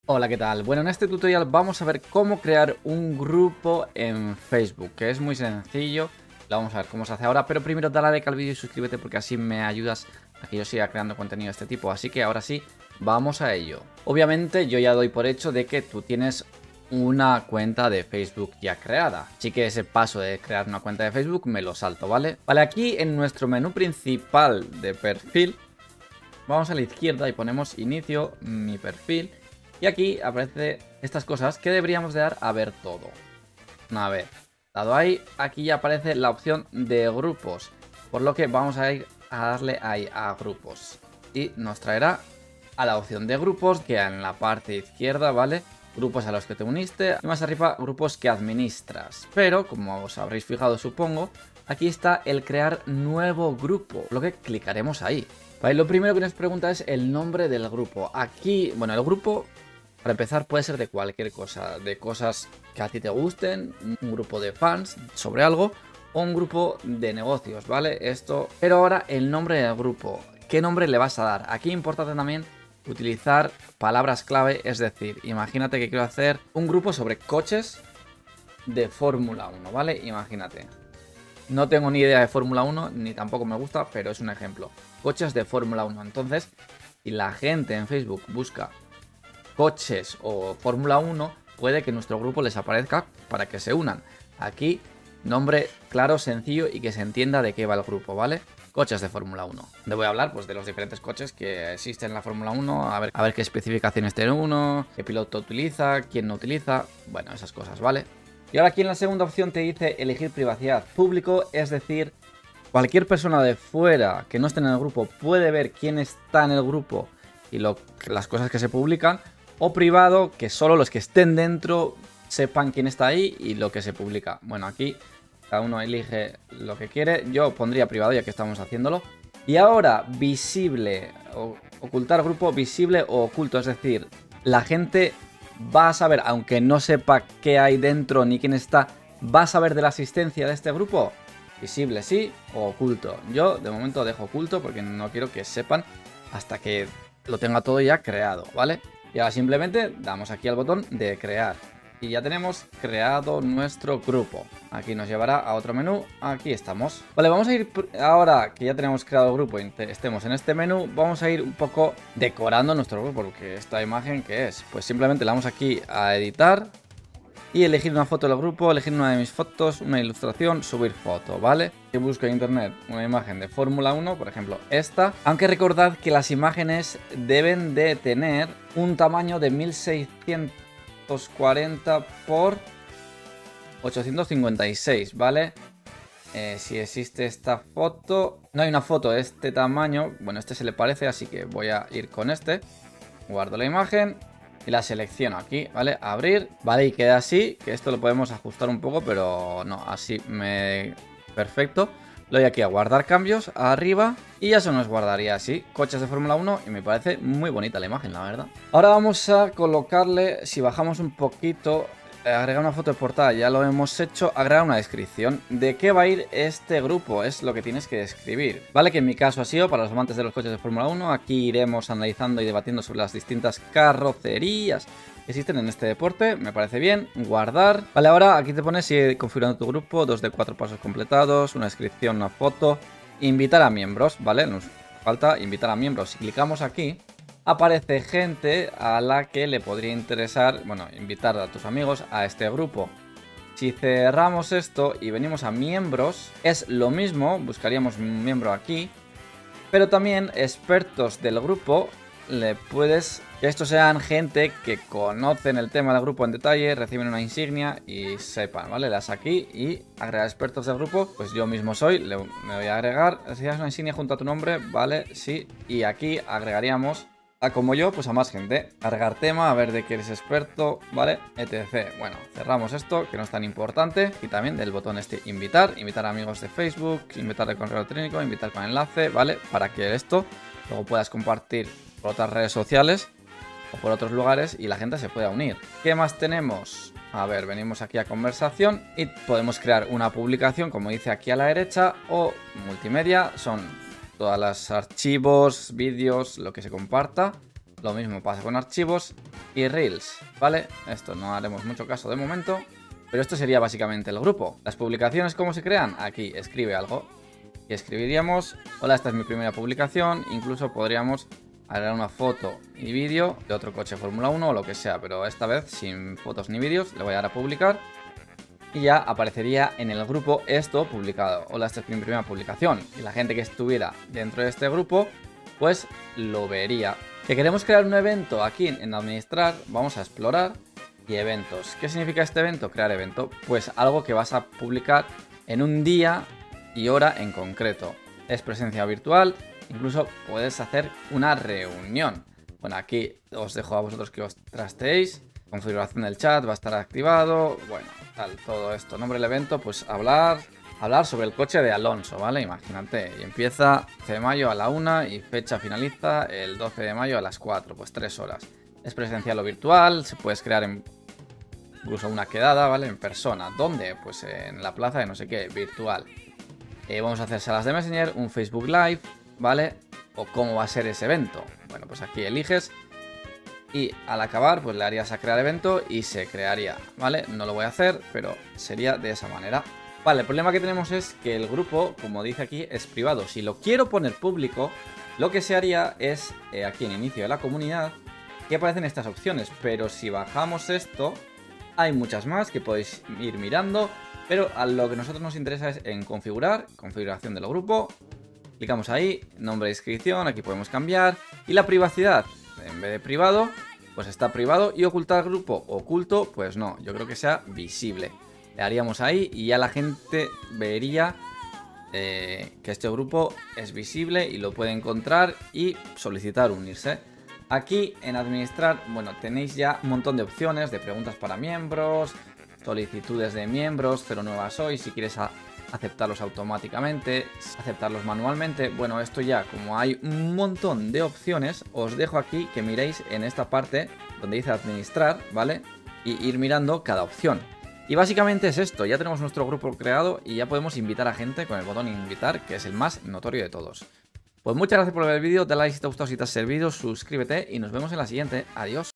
Hola, ¿qué tal? Bueno, en este tutorial vamos a ver cómo crear un grupo en Facebook, que es muy sencillo. Lo vamos a ver cómo se hace ahora, pero primero dale a like al vídeo y suscríbete porque así me ayudas a que yo siga creando contenido de este tipo. Así que ahora sí, vamos a ello. Obviamente yo ya doy por hecho de que tú tienes una cuenta de Facebook ya creada. Así que ese paso de crear una cuenta de Facebook me lo salto, ¿vale? Vale, aquí en nuestro menú principal de perfil, vamos a la izquierda y ponemos inicio, mi perfil. Y aquí aparece estas cosas que deberíamos de dar a ver todo. A ver, dado ahí, aquí ya aparece la opción de grupos. Por lo que vamos a ir a darle ahí a grupos. Y nos traerá a la opción de grupos, que en la parte izquierda, ¿vale? Grupos a los que te uniste. Y más arriba, grupos que administras. Pero, como os habréis fijado, supongo, aquí está el crear nuevo grupo. Por lo que clicaremos ahí. Vale, lo primero que nos pregunta es el nombre del grupo. Aquí, bueno, el grupo, para empezar, puede ser de cualquier cosa. De cosas que a ti te gusten, un grupo de fans sobre algo, o un grupo de negocios, ¿vale? Esto. Pero ahora el nombre del grupo. ¿Qué nombre le vas a dar? Aquí importante también utilizar palabras clave, es decir, imagínate que quiero hacer un grupo sobre coches de Fórmula 1, ¿vale? Imagínate. No tengo ni idea de Fórmula 1, ni tampoco me gusta, pero es un ejemplo. Coches de Fórmula 1. Entonces, si la gente en Facebook busca coches o Fórmula 1, puede que nuestro grupo les aparezca para que se unan. Aquí, nombre claro, sencillo y que se entienda de qué va el grupo, ¿vale? Coches de Fórmula 1. Le voy a hablar pues de los diferentes coches que existen en la Fórmula 1, a ver qué especificaciones tiene uno, qué piloto utiliza, quién no utiliza, bueno, esas cosas, ¿vale? Y ahora aquí en la segunda opción te dice elegir privacidad público, es decir, cualquier persona de fuera que no esté en el grupo puede ver quién está en el grupo y las cosas que se publican, o privado, que solo los que estén dentro sepan quién está ahí y lo que se publica. Bueno, aquí cada uno elige lo que quiere. Yo pondría privado ya que estamos haciéndolo. Y ahora, visible, ocultar grupo visible o oculto, es decir, la gente va a saber, aunque no sepa qué hay dentro ni quién está, va a saber de la asistencia de este grupo. Visible sí o oculto. Yo de momento dejo oculto porque no quiero que sepan hasta que lo tenga todo ya creado, ¿vale? Y ahora simplemente damos aquí al botón de crear. Y ya tenemos creado nuestro grupo. Aquí nos llevará a otro menú. Aquí estamos. Vale, vamos a ir ahora que ya tenemos creado el grupo y estemos en este menú. Vamos a ir un poco decorando nuestro grupo. Porque esta imagen, ¿qué es? Pues simplemente le damos aquí a editar. Y elegir una foto del grupo, elegir una de mis fotos, una ilustración, subir foto, ¿vale? Si busco en internet una imagen de Fórmula 1, por ejemplo esta, aunque recordad que las imágenes deben de tener un tamaño de 1640 por 856, ¿vale? Si existe esta foto, no hay una foto de este tamaño, bueno, este se le parece, así que voy a ir con este, guardo la imagen. Y la selecciono aquí, ¿vale? Abrir, ¿vale? Y queda así, que esto lo podemos ajustar un poco, pero no, así me... Perfecto. Le doy aquí a guardar cambios, arriba, y ya se nos guardaría así, coches de Fórmula 1, y me parece muy bonita la imagen, la verdad. Ahora vamos a colocarle, si bajamos un poquito, agregar una foto de portada, ya lo hemos hecho, agregar una descripción. ¿De qué va a ir este grupo? Es lo que tienes que describir. Vale, que en mi caso ha sido para los amantes de los coches de Fórmula 1. Aquí iremos analizando y debatiendo sobre las distintas carrocerías que existen en este deporte. Me parece bien. Guardar. Vale, ahora aquí te pones ir configurando tu grupo, 2 de 4 pasos completados, una descripción, una foto. Invitar a miembros, ¿vale? Nos falta invitar a miembros. Si clicamos aquí, aparece gente a la que le podría interesar, bueno, invitar a tus amigos a este grupo. Si cerramos esto y venimos a miembros, es lo mismo, buscaríamos un miembro aquí, pero también expertos del grupo, le puedes... Que estos sean gente que conocen el tema del grupo en detalle, reciben una insignia y sepan, ¿vale? Le das aquí y agregar expertos del grupo, pues yo mismo soy, me voy a agregar, recibas una insignia junto a tu nombre, ¿vale? Sí, y aquí agregaríamos... como yo, pues a más gente. Cargar tema, a ver de qué eres experto, ¿vale? etc. Bueno, cerramos esto, que no es tan importante. Y también del botón este invitar. Invitar a amigos de Facebook, invitar de correo electrónico, invitar con enlace, ¿vale? Para que esto luego puedas compartir por otras redes sociales o por otros lugares y la gente se pueda unir. ¿Qué más tenemos? A ver, venimos aquí a conversación y podemos crear una publicación, como dice aquí a la derecha, o multimedia, son todos los archivos, vídeos, lo que se comparta, Lo mismo pasa con archivos y Reels, ¿vale? Esto no haremos mucho caso de momento, pero esto sería básicamente el grupo. Las publicaciones, ¿cómo se crean? Aquí escribe algo y escribiríamos: hola, esta es mi primera publicación. Incluso podríamos agregar una foto y vídeo de otro coche Fórmula 1 o lo que sea, pero esta vez sin fotos ni vídeos. Le voy a dar a publicar y ya aparecería en el grupo esto publicado: hola, esta es mi primera publicación. Y la gente que estuviera dentro de este grupo pues lo vería. Que queremos crear un evento aquí en administrar, vamos a explorar y eventos. ¿Qué significa este evento? Crear evento, pues algo que vas a publicar en un día y hora en concreto. Es presencia virtual, incluso puedes hacer una reunión. Bueno, aquí os dejo a vosotros que os trasteéis. Configuración del chat va a estar activado. Bueno, tal, todo esto. Nombre del evento, pues hablar sobre el coche de Alonso, ¿vale? Imagínate, y empieza 12 de mayo a la 1 y fecha finaliza el 12 de mayo a las 4, pues 3 horas. Es presencial o virtual, se puede crear incluso una quedada, ¿vale? En persona. ¿Dónde? Pues en la plaza de no sé qué, virtual. Vamos a hacer salas de Messenger, un Facebook Live, ¿vale? O cómo va a ser ese evento. Bueno, pues aquí eliges y al acabar pues le harías a crear evento y se crearía, ¿vale? No lo voy a hacer, pero sería de esa manera. Vale, el problema que tenemos es que el grupo, como dice aquí, es privado. Si lo quiero poner público, lo que se haría es, aquí en inicio de la comunidad, que aparecen estas opciones. Pero si bajamos esto, hay muchas más que podéis ir mirando. Pero a lo que a nosotros nos interesa es en configurar, configuración del grupo. Clicamos ahí, nombre de inscripción, aquí podemos cambiar. Y la privacidad, en vez de privado, pues está privado. Y ocultar grupo, oculto, pues no, yo creo que sea visible. Le haríamos ahí y ya la gente vería que este grupo es visible y lo puede encontrar y solicitar unirse. Aquí en administrar, bueno, tenéis ya un montón de opciones de preguntas para miembros, solicitudes de miembros, 0 nuevas hoy, si quieres aceptarlos automáticamente, aceptarlos manualmente. Bueno, esto ya, como hay un montón de opciones, os dejo aquí que miréis en esta parte donde dice administrar, ¿vale? Y ir mirando cada opción. Y básicamente es esto, ya tenemos nuestro grupo creado y ya podemos invitar a gente con el botón invitar, que es el más notorio de todos. Pues muchas gracias por ver el vídeo, dale like si te ha gustado, si te ha servido, suscríbete y nos vemos en la siguiente. Adiós.